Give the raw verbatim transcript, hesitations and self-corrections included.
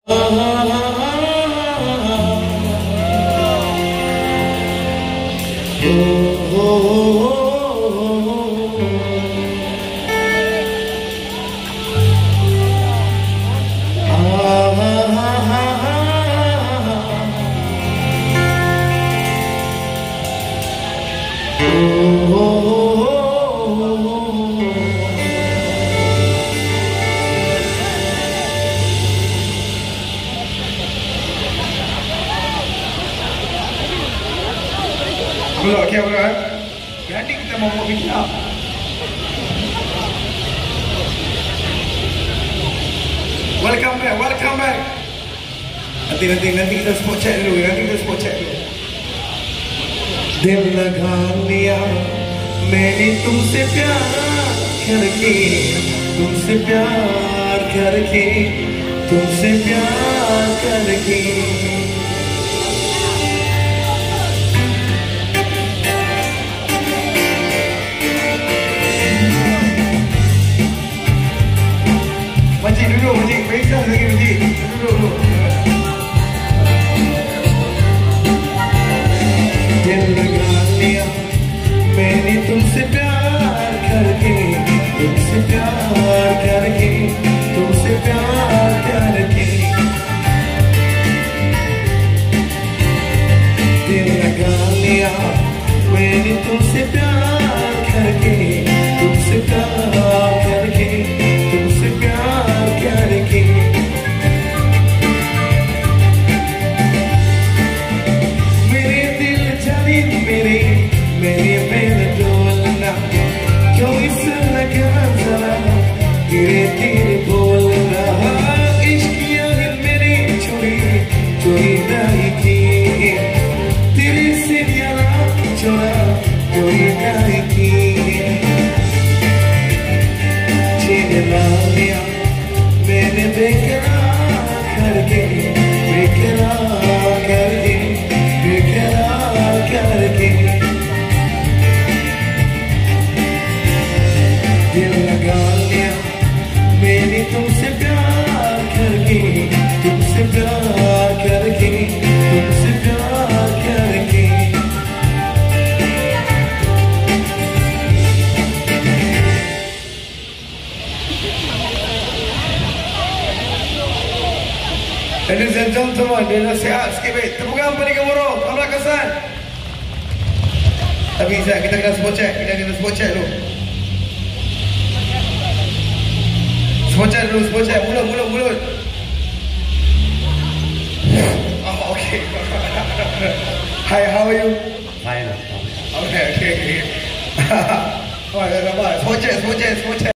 Belok, okey, belok. Jadi kita mau buat video. Welcome back, welcome back. Nanti, nanti, nanti kita spot check dulu. Nanti kita spot check dulu. दिल लगा लिया मैंने तुमसे प्यार करके, तुमसे प्यार करके, तुमसे प्यार करके. Makcik duduk, makcik. Biasa lagi, makcik. Duduk dulu. दिल लगा लिया मैंने तुमसे प्यार करके, तुमसे प्यार करके, तुमसे प्यार करके. दिल लगा लिया मैंने तुमसे प्यार करके, तुमसे प्यार करके, तुमसे प्यार करके. मेरे दिल जाने मेरे मेरे मेरे डोलना क्यों इस लगना जरा धीरे धीरे बोलना. इश्क यार मेरी चोरी चोरी नहीं की, तेरे से यारा चोरा चोरी नहीं की. छीन ला लिया मैंने बेकरार करके, बेकरार करके, बेकरार करके. दिल लगा लिया मैंने तुमसे प्यार करके, तुमसे प्यार करके, तुमसे प्यार करके. Ladies and gentlemen, dia nasihat sikit baik. Tepukan paling gemuruh, Amrak Hasan. Tapi Izzat, kita kena spot check. Kita kena spot check dulu. Spot check dulu, spot check. Mulut, mulut, mulut. Oh, okay. Hi, how are you? Fine. Okay, okay, okay. Alright, alright. Spot check, spot check, spot check.